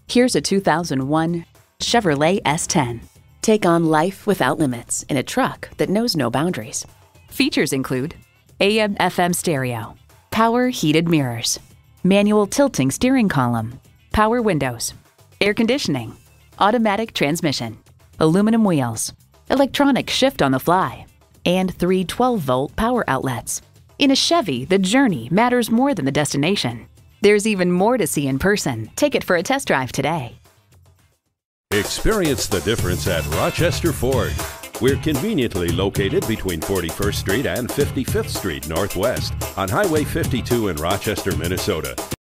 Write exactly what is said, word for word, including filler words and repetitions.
Here's a two thousand one Chevrolet S ten. Take on life without limits in a truck that knows no boundaries. Features include A M F M stereo, power heated mirrors, manual tilting steering column, power windows, air conditioning, automatic transmission, aluminum wheels, electronic shift on the fly, and three twelve volt power outlets. In a Chevy, the journey matters more than the destination. There's even more to see in person. Take it for a test drive today. Experience the difference at Rochester Ford. We're conveniently located between forty-first Street and fifty-fifth Street Northwest on Highway fifty-two in Rochester, Minnesota.